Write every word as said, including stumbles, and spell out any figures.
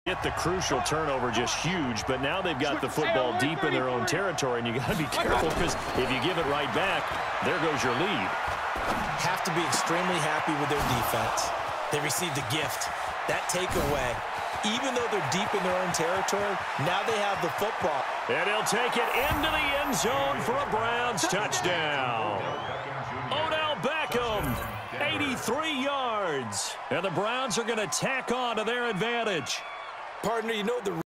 Get the crucial turnover just huge, but now they've got the football deep in their own territory, and you got to be careful because if you give it right back, there goes your lead. Have to be extremely happy with their defense. They received a gift. That takeaway, even though they're deep in their own territory, now they have the football. And he'll take it into the end zone for a Browns touchdown. Odell Beckham, eighty-three yards. And the Browns are going to tack on to their advantage. Partner, you know the